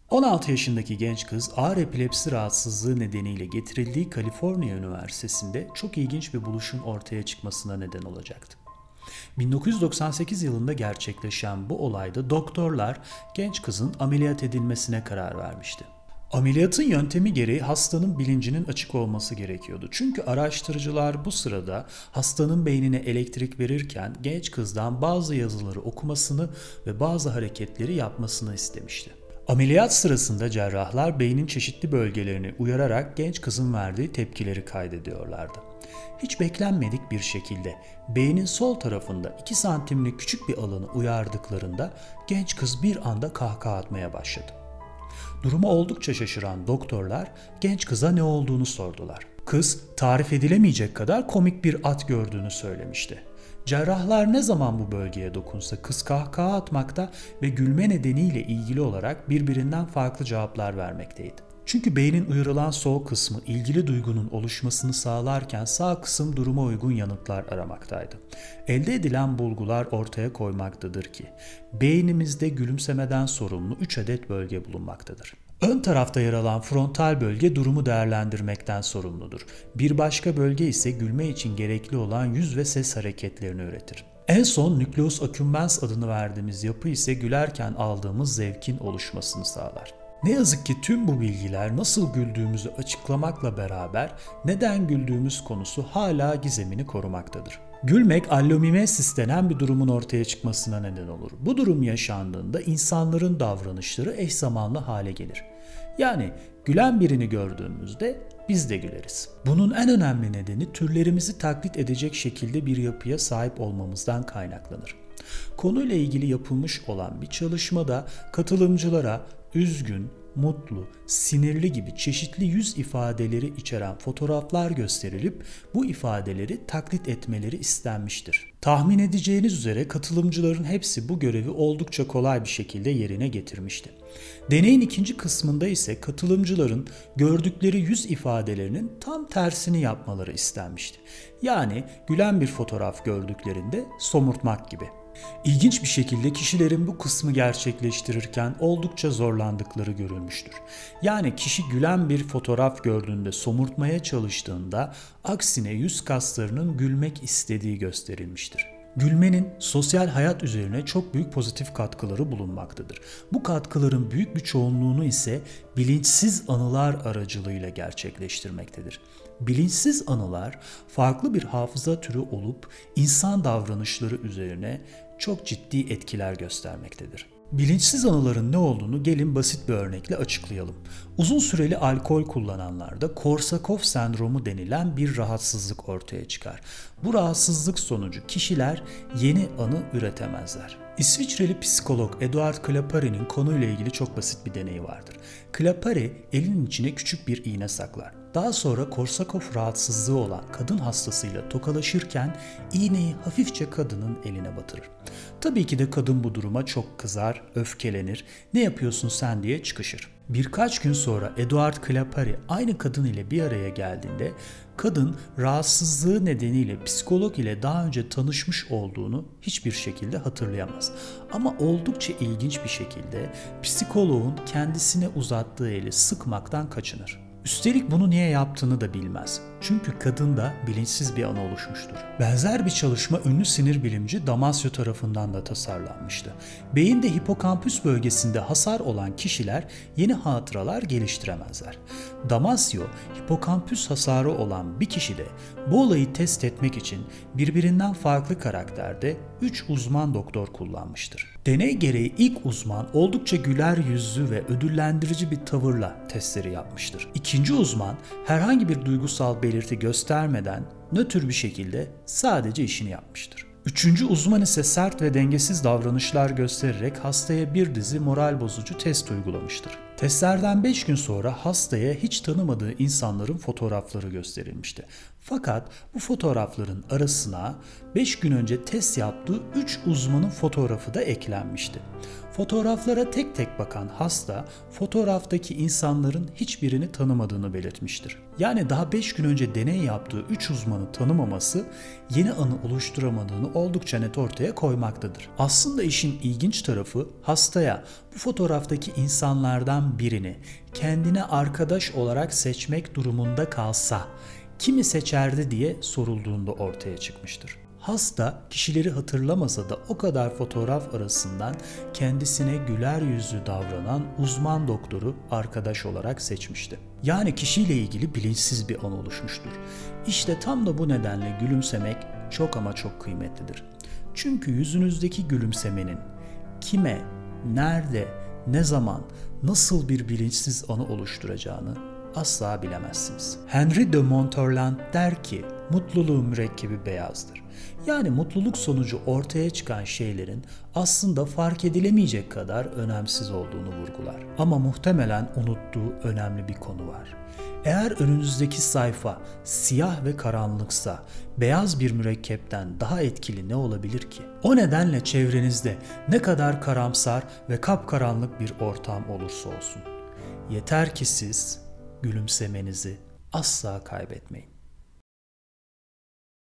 16 yaşındaki genç kız ağır epilepsi rahatsızlığı nedeniyle getirildiği Kaliforniya Üniversitesi'nde çok ilginç bir buluşun ortaya çıkmasına neden olacaktı. 1998 yılında gerçekleşen bu olayda doktorlar genç kızın ameliyat edilmesine karar vermişti. Ameliyatın yöntemi gereği hastanın bilincinin açık olması gerekiyordu. Çünkü araştırıcılar bu sırada hastanın beynine elektrik verirken genç kızdan bazı yazıları okumasını ve bazı hareketleri yapmasını istemişti. Ameliyat sırasında cerrahlar beynin çeşitli bölgelerini uyararak genç kızın verdiği tepkileri kaydediyorlardı. Hiç beklenmedik bir şekilde beynin sol tarafında 2 santimlik küçük bir alanı uyardıklarında genç kız bir anda kahkaha atmaya başladı. Duruma oldukça şaşıran doktorlar genç kıza ne olduğunu sordular. Kız tarif edilemeyecek kadar komik bir at gördüğünü söylemişti. Cerrahlar ne zaman bu bölgeye dokunsa kız kahkaha atmakta ve gülme nedeniyle ilgili olarak birbirinden farklı cevaplar vermekteydi. Çünkü beynin uyarılan sol kısmı ilgili duygunun oluşmasını sağlarken sağ kısım duruma uygun yanıtlar aramaktaydı. Elde edilen bulgular ortaya koymaktadır ki beynimizde gülümsemeden sorumlu 3 adet bölge bulunmaktadır. Ön tarafta yer alan frontal bölge durumu değerlendirmekten sorumludur. Bir başka bölge ise gülme için gerekli olan yüz ve ses hareketlerini üretir. En son nükleus accumbens adını verdiğimiz yapı ise gülerken aldığımız zevkin oluşmasını sağlar. Ne yazık ki tüm bu bilgiler nasıl güldüğümüzü açıklamakla beraber neden güldüğümüz konusu hala gizemini korumaktadır. Gülmek allomimesis denen bir durumun ortaya çıkmasına neden olur. Bu durum yaşandığında insanların davranışları eş zamanlı hale gelir. Yani gülen birini gördüğümüzde biz de güleriz. Bunun en önemli nedeni türlerimizi taklit edecek şekilde bir yapıya sahip olmamızdan kaynaklanır. Konuyla ilgili yapılmış olan bir çalışmada katılımcılara üzgün, mutlu, sinirli gibi çeşitli yüz ifadeleri içeren fotoğraflar gösterilip bu ifadeleri taklit etmeleri istenmiştir. Tahmin edeceğiniz üzere katılımcıların hepsi bu görevi oldukça kolay bir şekilde yerine getirmişti. Deneyin ikinci kısmında ise katılımcıların gördükleri yüz ifadelerinin tam tersini yapmaları istenmişti. Yani gülen bir fotoğraf gördüklerinde somurtmak gibi. İlginç bir şekilde kişilerin bu kısmı gerçekleştirirken oldukça zorlandıkları görülmüştür. Yani kişi gülen bir fotoğraf gördüğünde somurtmaya çalıştığında aksine yüz kaslarının gülmek istediği gösterilmiştir. Gülmenin sosyal hayat üzerine çok büyük pozitif katkıları bulunmaktadır. Bu katkıların büyük bir çoğunluğunu ise bilinçsiz anılar aracılığıyla gerçekleştirmektedir. Bilinçsiz anılar farklı bir hafıza türü olup insan davranışları üzerine çok ciddi etkiler göstermektedir. Bilinçsiz anıların ne olduğunu gelin basit bir örnekle açıklayalım. Uzun süreli alkol kullananlarda Korsakov sendromu denilen bir rahatsızlık ortaya çıkar. Bu rahatsızlık sonucu kişiler yeni anı üretemezler. İsviçreli psikolog Eduard Clapari'nin konuyla ilgili çok basit bir deneyi vardır. Clapari elinin içine küçük bir iğne saklar. Daha sonra Korsakov rahatsızlığı olan kadın hastasıyla tokalaşırken iğneyi hafifçe kadının eline batırır. Tabii ki de kadın bu duruma çok kızar, öfkelenir, ne yapıyorsun sen diye çıkışır. Birkaç gün sonra Eduard Clapari aynı kadın ile bir araya geldiğinde kadın rahatsızlığı nedeniyle psikolog ile daha önce tanışmış olduğunu hiçbir şekilde hatırlayamaz. Ama oldukça ilginç bir şekilde psikoloğun kendisine uzattığı eli sıkmaktan kaçınır. Üstelik bunu niye yaptığını da bilmez. Çünkü kadında bilinçsiz bir anı oluşmuştur. Benzer bir çalışma ünlü sinir bilimci Damasio tarafından da tasarlanmıştı. Beyinde hipokampüs bölgesinde hasar olan kişiler yeni hatıralar geliştiremezler. Damasio, hipokampüs hasarı olan bir kişide bu olayı test etmek için birbirinden farklı karakterde 3 uzman doktor kullanmıştır. Deney gereği ilk uzman oldukça güler yüzlü ve ödüllendirici bir tavırla testleri yapmıştır. İkinci uzman herhangi bir duygusal belirti göstermeden nötr bir şekilde sadece işini yapmıştır. Üçüncü uzman ise sert ve dengesiz davranışlar göstererek hastaya bir dizi moral bozucu test uygulamıştır. Testlerden 5 gün sonra hastaya hiç tanımadığı insanların fotoğrafları gösterilmişti. Fakat bu fotoğrafların arasına 5 gün önce test yaptığı 3 uzmanın fotoğrafı da eklenmişti. Fotoğraflara tek tek bakan hasta, fotoğraftaki insanların hiçbirini tanımadığını belirtmiştir. Yani daha 5 gün önce deney yaptığı 3 uzmanı tanımaması yeni anı oluşturamadığını oldukça net ortaya koymaktadır. Aslında işin ilginç tarafı hastaya bu fotoğraftaki insanlardan birini kendine arkadaş olarak seçmek durumunda kalsa kimi seçerdi diye sorulduğunda ortaya çıkmıştır. Hasta kişileri hatırlamasa da o kadar fotoğraf arasından kendisine güler yüzlü davranan uzman doktoru arkadaş olarak seçmişti. Yani kişiyle ilgili bilinçsiz bir an oluşmuştur. İşte tam da bu nedenle gülümsemek çok ama çok kıymetlidir. Çünkü yüzünüzdeki gülümsemenin kime, nerede, ne zaman, nasıl bir bilinçsiz anı oluşturacağını asla bilemezsiniz. Henri de Montorland der ki, mutluluğun mürekkebi beyazdır. Yani mutluluk sonucu ortaya çıkan şeylerin aslında fark edilemeyecek kadar önemsiz olduğunu vurgular. Ama muhtemelen unuttuğu önemli bir konu var. Eğer önünüzdeki sayfa siyah ve karanlıksa beyaz bir mürekkepten daha etkili ne olabilir ki? O nedenle çevrenizde ne kadar karamsar ve kapkaranlık bir ortam olursa olsun, yeter ki siz gülümsemenizi asla kaybetmeyin.